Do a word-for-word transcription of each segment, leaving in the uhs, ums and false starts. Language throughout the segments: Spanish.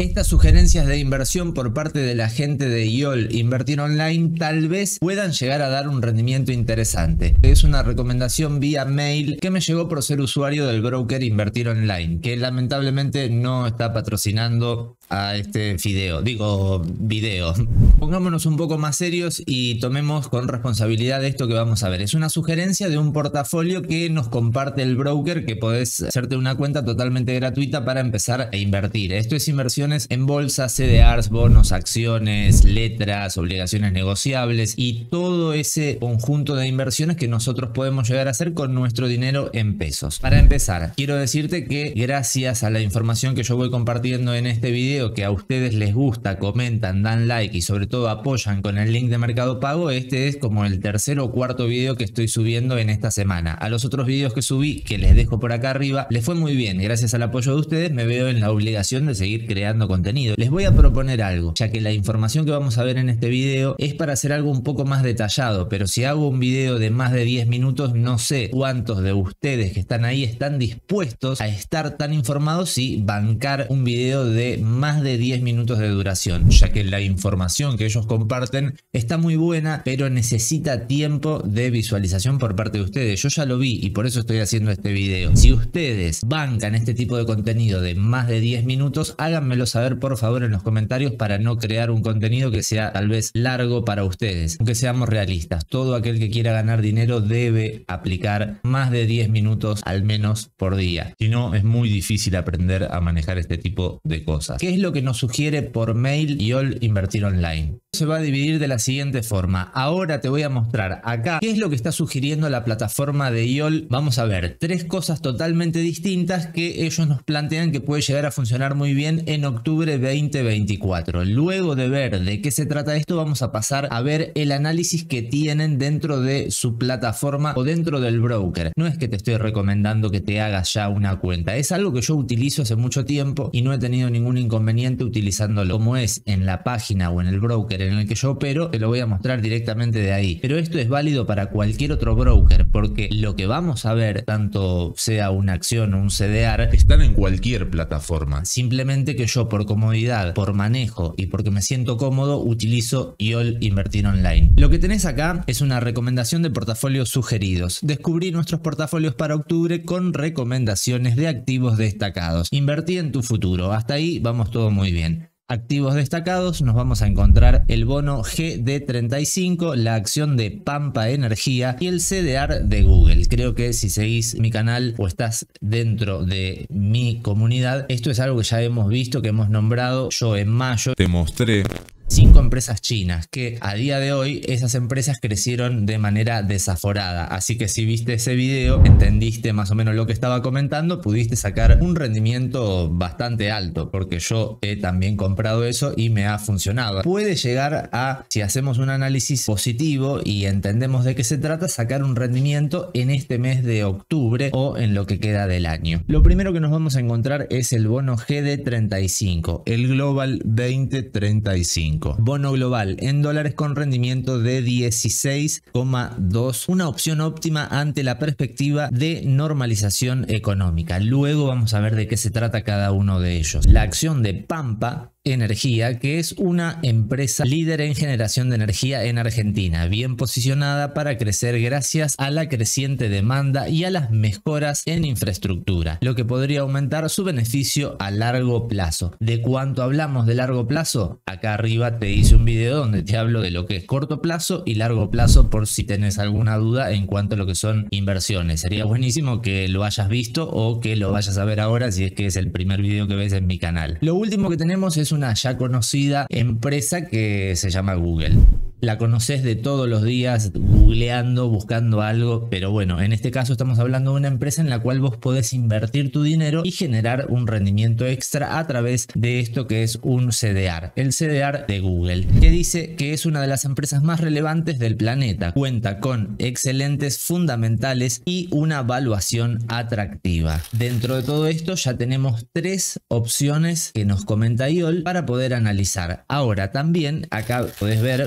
Estas sugerencias de inversión por parte de la gente de Y O L Invertir Online tal vez puedan llegar a dar un rendimiento interesante. Es una recomendación vía mail que me llegó por ser usuario del broker Invertir Online, que lamentablemente no está patrocinando a este video, digo video. Pongámonos un poco más serios y tomemos con responsabilidad esto que vamos a ver. Es una sugerencia de un portafolio que nos comparte el broker, que podés hacerte una cuenta totalmente gratuita para empezar a invertir. Esto es inversiones en bolsa, C D Rs, bonos, acciones, letras, obligaciones negociables y todo ese conjunto de inversiones que nosotros podemos llegar a hacer con nuestro dinero en pesos. Para empezar, quiero decirte que gracias a la información que yo voy compartiendo en este video, que a ustedes les gusta, comentan, dan like y sobre todo apoyan con el link de Mercado Pago, este es como el tercer o cuarto video que estoy subiendo en esta semana. A los otros videos que subí, que les dejo por acá arriba, les fue muy bien. Gracias al apoyo de ustedes me veo en la obligación de seguir creando contenido. Les voy a proponer algo, ya que la información que vamos a ver en este video es para hacer algo un poco más detallado, pero si hago un video de más de diez minutos, no sé cuántos de ustedes que están ahí están dispuestos a estar tan informados y bancar un video de más de diez minutos de duración, ya que la información que ellos comparten está muy buena, pero necesita tiempo de visualización por parte de ustedes. Yo ya lo vi y por eso estoy haciendo este video. Si ustedes bancan este tipo de contenido de más de diez minutos, háganmelo saber por favor en los comentarios para no crear un contenido que sea tal vez largo para ustedes. Aunque seamos realistas, todo aquel que quiera ganar dinero debe aplicar más de diez minutos al menos por día. Si no, es muy difícil aprender a manejar este tipo de cosas. ¿Qué es lo que nos sugiere por mail Y O L Invertir Online? Se va a dividir de la siguiente forma. Ahora te voy a mostrar acá qué es lo que está sugiriendo la plataforma de Y O L. Vamos a ver tres cosas totalmente distintas que ellos nos plantean que puede llegar a funcionar muy bien en octubre veinte veinticuatro. Luego de ver de qué se trata esto, vamos a pasar a ver el análisis que tienen dentro de su plataforma o dentro del broker. No es que te estoy recomendando que te hagas ya una cuenta, es algo que yo utilizo hace mucho tiempo y no he tenido ningún inconveniente utilizándolo. Como es en la página o en el broker en el que yo opero, te lo voy a mostrar directamente de ahí. Pero esto es válido para cualquier otro broker, porque lo que vamos a ver, tanto sea una acción o un C D R, están en cualquier plataforma. Simplemente que yo por comodidad, por manejo y porque me siento cómodo, utilizo Y O L Invertir Online. Lo que tenés acá es una recomendación de portafolios sugeridos. Descubrí nuestros portafolios para octubre con recomendaciones de activos destacados. Invertí en tu futuro. Hasta ahí vamos todo muy bien. Activos destacados, nos vamos a encontrar el bono G D treinta y cinco, la acción de Pampa Energía y el C D R de Google. Creo que si seguís mi canal o estás dentro de mi comunidad, esto es algo que ya hemos visto, que hemos nombrado. Yo en mayo te mostré cinco empresas chinas que a día de hoy esas empresas crecieron de manera desaforada, así que si viste ese video entendiste más o menos lo que estaba comentando, pudiste sacar un rendimiento bastante alto, porque yo he también comprado eso y me ha funcionado. Puede llegar a, si hacemos un análisis positivo y entendemos de qué se trata, sacar un rendimiento en este mes de octubre o en lo que queda del año. Lo primero que nos vamos a encontrar es el bono G D treinta y cinco, el Global veinte treinta y cinco. Bono global en dólares con rendimiento de dieciséis coma dos, una opción óptima ante la perspectiva de normalización económica. Luego vamos a ver de qué se trata cada uno de ellos. La acción de Pampa Energía, que es una empresa líder en generación de energía en Argentina, bien posicionada para crecer gracias a la creciente demanda y a las mejoras en infraestructura, lo que podría aumentar su beneficio a largo plazo. ¿De cuánto hablamos de largo plazo? Acá arriba te hice un video donde te hablo de lo que es corto plazo y largo plazo, por si tenés alguna duda en cuanto a lo que son inversiones. Sería buenísimo que lo hayas visto o que lo vayas a ver ahora si es que es el primer video que ves en mi canal. Lo último que tenemos es una ya conocida empresa que se llama Google. La conoces de todos los días googleando, buscando algo, pero bueno, en este caso estamos hablando de una empresa en la cual vos podés invertir tu dinero y generar un rendimiento extra a través de esto que es un C D R, el C D R de Google, que dice que es una de las empresas más relevantes del planeta, cuenta con excelentes fundamentales y una valuación atractiva. Dentro de todo esto ya tenemos tres opciones que nos comenta Y O L para poder analizar. Ahora también acá podés ver muy bien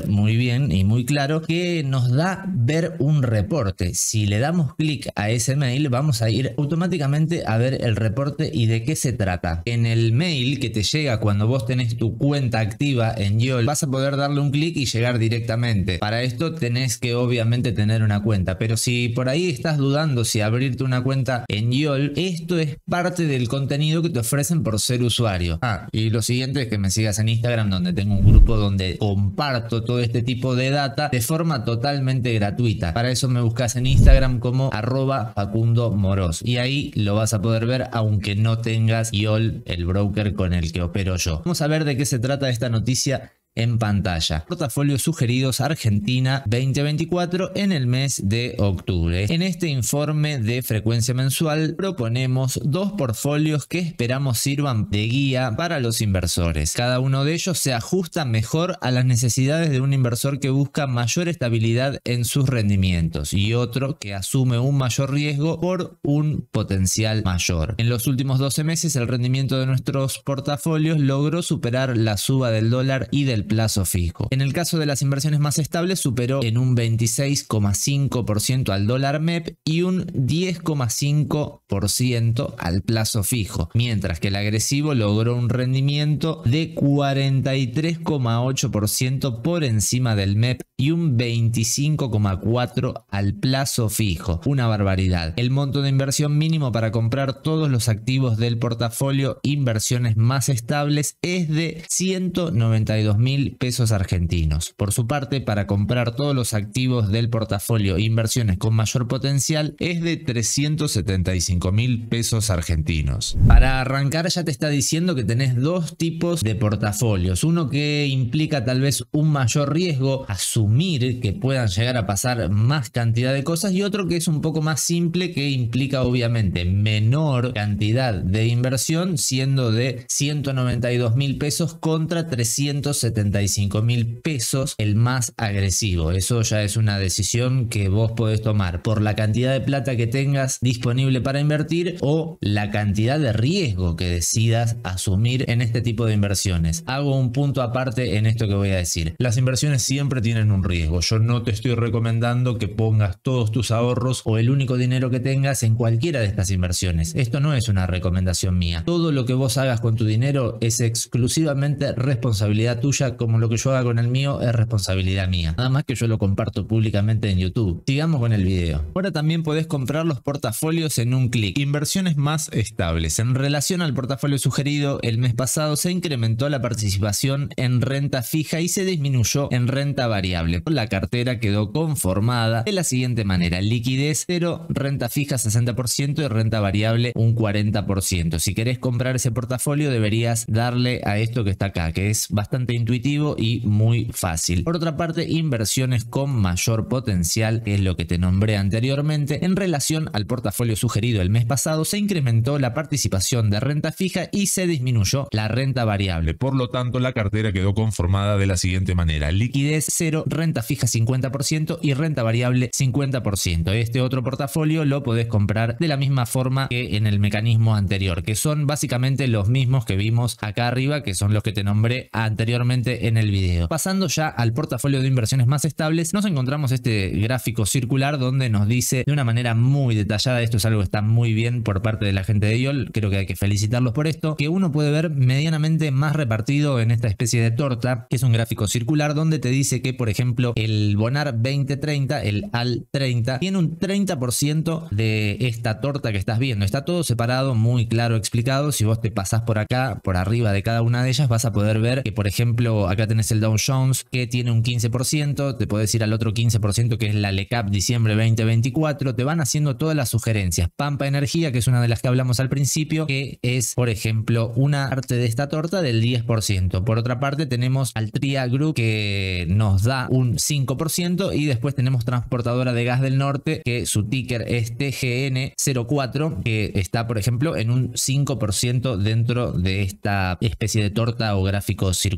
bien y muy claro que nos da ver un reporte. Si le damos clic a ese mail, vamos a ir automáticamente a ver el reporte y de qué se trata. En el mail que te llega cuando vos tenés tu cuenta activa en YOL, vas a poder darle un clic y llegar directamente. Para esto tenés que obviamente tener una cuenta, pero si por ahí estás dudando si abrirte una cuenta en YOL, esto es parte del contenido que te ofrecen por ser usuario. Ah, y lo siguiente es que me sigas en Instagram, donde tengo un grupo donde comparto todo este tipo de data de forma totalmente gratuita. Para eso me buscas en Instagram como arroba Facundo Moroz y ahí lo vas a poder ver aunque no tengas YOL, el broker con el que opero yo. Vamos a ver de qué se trata esta noticia en pantalla. Portafolios sugeridos Argentina veinte veinticuatro en el mes de octubre. En este informe de frecuencia mensual proponemos dos portfolios que esperamos sirvan de guía para los inversores. Cada uno de ellos se ajusta mejor a las necesidades de un inversor que busca mayor estabilidad en sus rendimientos y otro que asume un mayor riesgo por un potencial mayor. En los últimos doce meses el rendimiento de nuestros portafolios logró superar la suba del dólar y del plazo fijo. En el caso de las inversiones más estables superó en un veintiséis coma cinco por ciento al dólar M E P y un diez coma cinco por ciento al plazo fijo, mientras que el agresivo logró un rendimiento de cuarenta y tres coma ocho por ciento por encima del M E P y un veinticinco coma cuatro por ciento al plazo fijo. Una barbaridad. El monto de inversión mínimo para comprar todos los activos del portafolio inversiones más estables es de ciento noventa y dos mil pesos argentinos. Por su parte, para comprar todos los activos del portafolio inversiones con mayor potencial es de trescientos setenta y cinco mil pesos argentinos. Para arrancar ya te está diciendo que tenés dos tipos de portafolios. Uno que implica tal vez un mayor riesgo, asumir que puedan llegar a pasar más cantidad de cosas, y otro que es un poco más simple, que implica obviamente menor cantidad de inversión, siendo de ciento noventa y dos mil pesos contra trescientos setenta y cinco mil pesos el más agresivo. Eso ya es una decisión que vos podés tomar por la cantidad de plata que tengas disponible para invertir o la cantidad de riesgo que decidas asumir en este tipo de inversiones. Hago un punto aparte en esto que voy a decir. Las inversiones siempre tienen un riesgo. Yo no te estoy recomendando que pongas todos tus ahorros o el único dinero que tengas en cualquiera de estas inversiones. Esto no es una recomendación mía. Todo lo que vos hagas con tu dinero es exclusivamente responsabilidad tuya, como lo que yo haga con el mío es responsabilidad mía. Nada más que yo lo comparto públicamente en YouTube. Sigamos con el video. Ahora también podés comprar los portafolios en un clic. Inversiones más estables. En relación al portafolio sugerido, el mes pasado se incrementó la participación en renta fija y se disminuyó en renta variable. La cartera quedó conformada de la siguiente manera: liquidez cero, renta fija sesenta por ciento y renta variable un cuarenta por ciento. Si querés comprar ese portafolio deberías darle a esto que está acá, que es bastante intuitivo y muy fácil. Por otra parte, inversiones con mayor potencial, que es lo que te nombré anteriormente. En relación al portafolio sugerido el mes pasado, se incrementó la participación de renta fija y se disminuyó la renta variable. Por lo tanto, la cartera quedó conformada de la siguiente manera: liquidez cero, renta fija cincuenta por ciento y renta variable cincuenta por ciento. Este otro portafolio lo podés comprar de la misma forma que en el mecanismo anterior, que son básicamente los mismos que vimos acá arriba, que son los que te nombré anteriormente en el video. Pasando ya al portafolio de inversiones más estables, nos encontramos este gráfico circular donde nos dice de una manera muy detallada, esto es algo que está muy bien por parte de la gente de YOL, creo que hay que felicitarlos por esto, que uno puede ver medianamente más repartido en esta especie de torta, que es un gráfico circular donde te dice que, por ejemplo, el Bonar veinte treinta, el A L treinta, tiene un treinta por ciento de esta torta que estás viendo. Está todo separado, muy claro explicado. Si vos te pasás por acá, por arriba de cada una de ellas, vas a poder ver que, por ejemplo, acá tenés el Dow Jones que tiene un quince por ciento, te podés ir al otro quince por ciento que es la LECAP diciembre veinte veinticuatro, te van haciendo todas las sugerencias. Pampa Energía, que es una de las que hablamos al principio, que es, por ejemplo, una parte de esta torta del diez por ciento. Por otra parte tenemos Altria Group, que nos da un cinco por ciento, y después tenemos Transportadora de Gas del Norte, que su ticker es T G N cero cuatro, que está, por ejemplo, en un cinco por ciento dentro de esta especie de torta o gráfico circular. También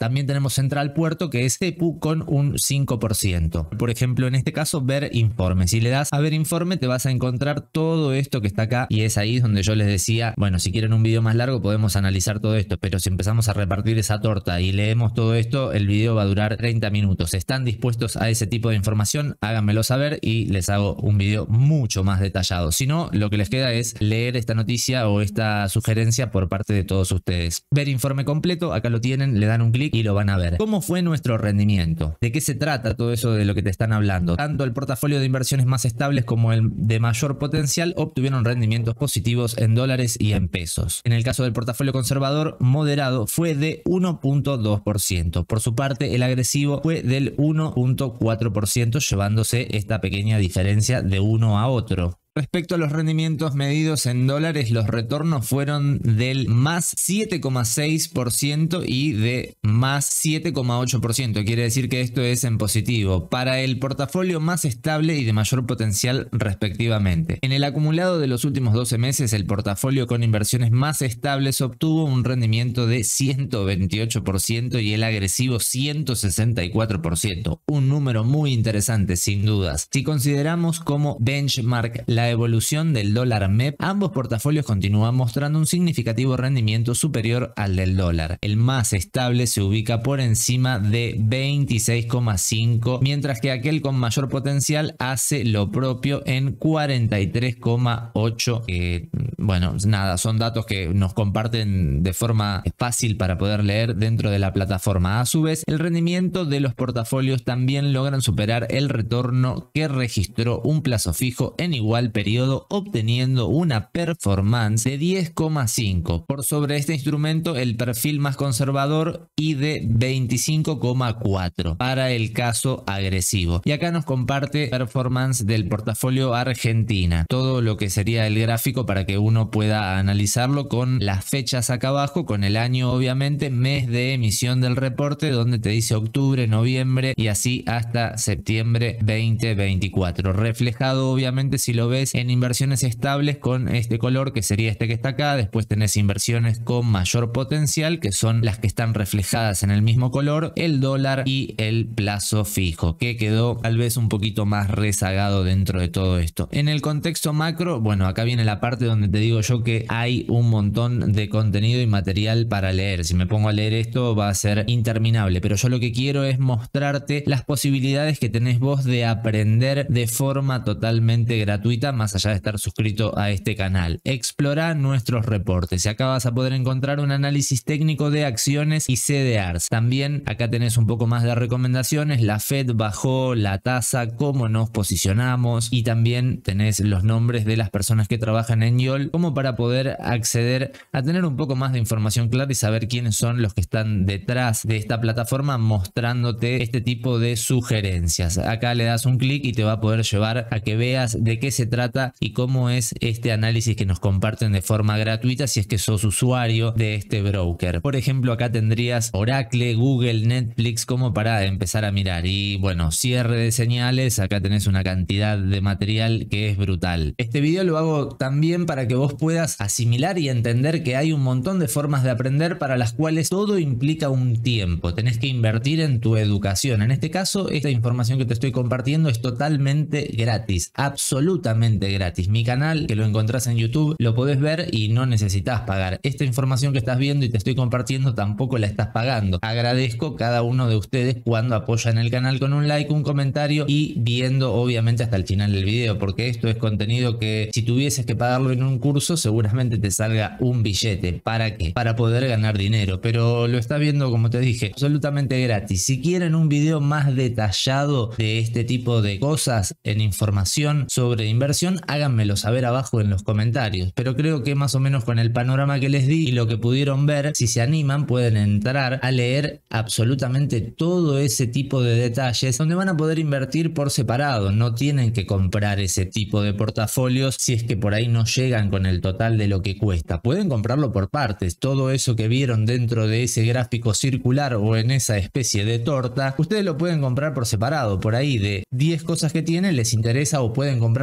También tenemos Central Puerto, que es Cepu, con un cinco por ciento. Por ejemplo, en este caso, ver informe. Si le das a ver informe, te vas a encontrar todo esto que está acá, y es ahí donde yo les decía, bueno, si quieren un video más largo podemos analizar todo esto, pero si empezamos a repartir esa torta y leemos todo esto, el video va a durar treinta minutos. ¿Están dispuestos a ese tipo de información? Háganmelo saber y les hago un video mucho más detallado. Si no, lo que les queda es leer esta noticia o esta sugerencia por parte de todos ustedes. Ver informe completo, acá lo tienen, le dan un clic y lo van a ver. ¿Cómo fue nuestro rendimiento? ¿De qué se trata todo eso de lo que te están hablando? Tanto el portafolio de inversiones más estables como el de mayor potencial obtuvieron rendimientos positivos en dólares y en pesos. En el caso del portafolio conservador moderado fue de uno punto dos por ciento. Por su parte, el agresivo fue del uno punto cuatro por ciento, llevándose esta pequeña diferencia de uno a otro. Respecto a los rendimientos medidos en dólares, los retornos fueron del más siete coma seis por ciento y de más siete coma ocho por ciento. Quiere decir que esto es en positivo para el portafolio más estable y de mayor potencial respectivamente. En el acumulado de los últimos doce meses, el portafolio con inversiones más estables obtuvo un rendimiento de ciento veintiocho por ciento y el agresivo ciento sesenta y cuatro por ciento. Un número muy interesante sin dudas. Si consideramos como benchmark la evolución del dólar M E P, ambos portafolios continúan mostrando un significativo rendimiento superior al del dólar. El más estable se ubica por encima de veintiséis coma cinco, mientras que aquel con mayor potencial hace lo propio en cuarenta y tres coma ocho. Eh, bueno, nada, son datos que nos comparten de forma fácil para poder leer dentro de la plataforma. A su vez, el rendimiento de los portafolios también logran superar el retorno que registró un plazo fijo en igual periodo, obteniendo una performance de diez coma cinco por sobre este instrumento, el perfil más conservador, y de veinticinco coma cuatro para el caso agresivo. Y acá nos comparte performance del portafolio Argentina, todo lo que sería el gráfico para que uno pueda analizarlo con las fechas acá abajo, con el año obviamente, mes de emisión del reporte, donde te dice octubre, noviembre y así hasta septiembre veinte veinticuatro, reflejado obviamente, si lo ves, en inversiones estables con este color, que sería este que está acá. Después tenés inversiones con mayor potencial, que son las que están reflejadas en el mismo color, el dólar y el plazo fijo, que quedó tal vez un poquito más rezagado dentro de todo esto. En el contexto macro, bueno, acá viene la parte donde te digo yo que hay un montón de contenido y material para leer. Si me pongo a leer esto va a ser interminable, pero yo lo que quiero es mostrarte las posibilidades que tenés vos de aprender de forma totalmente gratuita, más allá de estar suscrito a este canal. Explora nuestros reportes y acá vas a poder encontrar un análisis técnico de acciones y C D Rs. También acá tenés un poco más de recomendaciones. La Fed bajó la tasa, cómo nos posicionamos, y también tenés los nombres de las personas que trabajan en YOL, como para poder acceder a tener un poco más de información clara y saber quiénes son los que están detrás de esta plataforma mostrándote este tipo de sugerencias. Acá le das un clic y te va a poder llevar a que veas de qué se trata y cómo es este análisis que nos comparten de forma gratuita si es que sos usuario de este broker. Por ejemplo, acá tendrías Oracle, Google, Netflix como para empezar a mirar. Y bueno, cierre de señales, acá tenés una cantidad de material que es brutal. Este video lo hago también para que vos puedas asimilar y entender que hay un montón de formas de aprender para las cuales todo implica un tiempo. Tenés que invertir en tu educación. En este caso, esta información que te estoy compartiendo es totalmente gratis, absolutamente gratis. Mi canal, que lo encontrás en YouTube, lo podés ver y no necesitas pagar. Esta información que estás viendo y te estoy compartiendo tampoco la estás pagando. Agradezco cada uno de ustedes cuando apoyan el canal con un like, un comentario y viendo obviamente hasta el final del video, porque esto es contenido que si tuvieses que pagarlo en un curso seguramente te salga un billete. ¿Para qué? Para poder ganar dinero, pero lo estás viendo, como te dije, absolutamente gratis. Si quieren un video más detallado de este tipo de cosas, en información sobre inversión, háganmelo saber abajo en los comentarios, pero creo que más o menos con el panorama que les di y lo que pudieron ver, si se animan pueden entrar a leer absolutamente todo ese tipo de detalles, donde van a poder invertir por separado. No tienen que comprar ese tipo de portafolios si es que por ahí no llegan con el total de lo que cuesta. Pueden comprarlo por partes. Todo eso que vieron dentro de ese gráfico circular o en esa especie de torta, ustedes lo pueden comprar por separado. Por ahí de diez cosas que tienen les interesa o pueden comprar solamente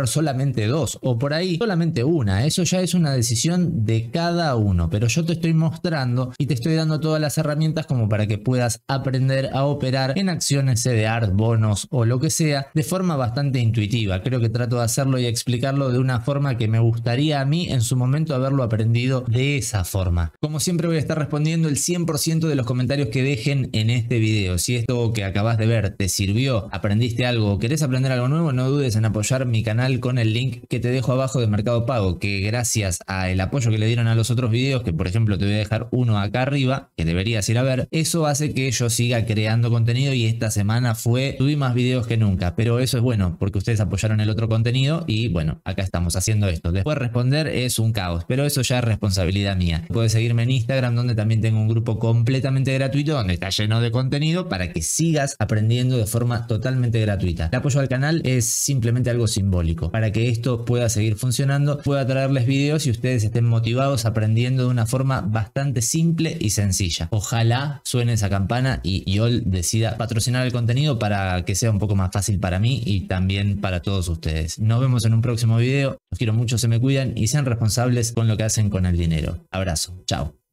solamente dos o por ahí solamente una. Eso ya es una decisión de cada uno, pero yo te estoy mostrando y te estoy dando todas las herramientas como para que puedas aprender a operar en acciones, C D Rs, bonos o lo que sea de forma bastante intuitiva. Creo que trato de hacerlo y explicarlo de una forma que me gustaría a mí en su momento haberlo aprendido de esa forma. Como siempre voy a estar respondiendo el cien por ciento de los comentarios que dejen en este video. Si esto que acabas de ver te sirvió, aprendiste algo o querés aprender algo nuevo, no dudes en apoyar mi canal con el link que te dejo abajo de Mercado Pago, que gracias al apoyo que le dieron a los otros videos, que por ejemplo te voy a dejar uno acá arriba, que deberías ir a ver, eso hace que yo siga creando contenido y esta semana fue, subí más videos que nunca, pero eso es bueno porque ustedes apoyaron el otro contenido y bueno, acá estamos haciendo esto. Después responder es un caos, pero eso ya es responsabilidad mía. Puedes seguirme en Instagram, donde también tengo un grupo completamente gratuito donde está lleno de contenido para que sigas aprendiendo de forma totalmente gratuita. El apoyo al canal es simplemente algo simbólico para que esto pueda seguir funcionando, pueda traerles videos y ustedes estén motivados aprendiendo de una forma bastante simple y sencilla. Ojalá suene esa campana y Yol decida patrocinar el contenido para que sea un poco más fácil para mí y también para todos ustedes. Nos vemos en un próximo video. Los quiero mucho, se me cuidan y sean responsables con lo que hacen con el dinero. Abrazo, chao.